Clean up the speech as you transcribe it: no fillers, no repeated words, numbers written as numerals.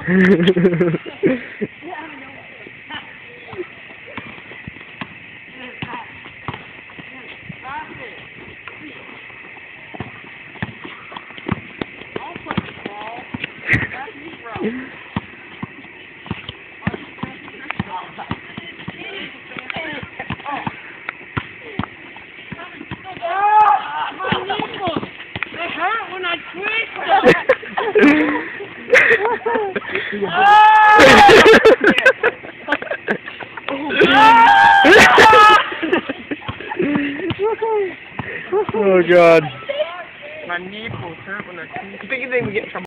Oh God. My nipples hurt when I... You think they would get in trouble?